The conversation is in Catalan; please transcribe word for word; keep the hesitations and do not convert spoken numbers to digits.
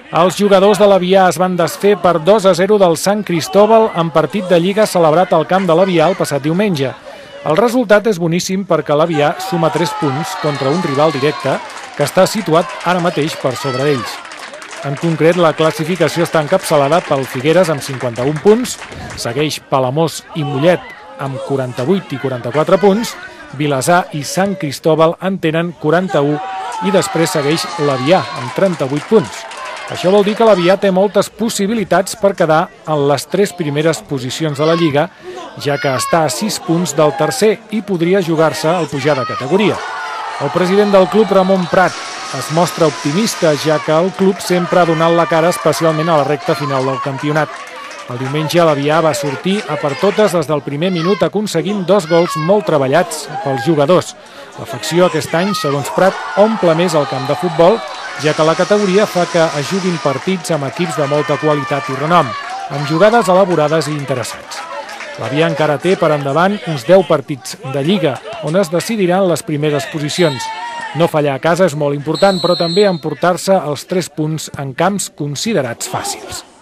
Els jugadors de l'Avià es van desfer per dos a zero del Sant Cristóbal en partit de Lliga celebrat al camp de l'Avià el passat diumenge. El resultat és boníssim perquè l'Avià suma tres punts contra un rival directe que està situat ara mateix per sobre d'ells. En concret, la classificació està encapçalada pel Figueres amb cinquanta-un punts, segueix Palamós i Mollet amb quaranta-vuit i quaranta-quatre punts, Vilassar i Sant Cristóbal en tenen quaranta-u i després segueix l'Avià amb trenta-vuit punts. Això vol dir que l'Avià té moltes possibilitats per quedar en les tres primeres posicions de la Lliga, ja que està a sis punts del tercer i podria jugar-se al pujar de categoria. El president del club, Ramon Prat, es mostra optimista, ja que el club sempre ha donat la cara, especialment a la recta final del campionat. El diumenge l'Avià va sortir a per totes des del primer minut aconseguint dos gols molt treballats pels jugadors. L'afecció aquest any, segons Prat, omple més el camp de futbol, ja que la categoria fa que es juguin partits amb equips de molta qualitat i renom, amb jugades elaborades i interessants. L'Avià encara té per endavant uns deu partits de Lliga, on es decidiran les primeres posicions. No fallar a casa és molt important, però també emportar-se els tres punts en camps considerats fàcils.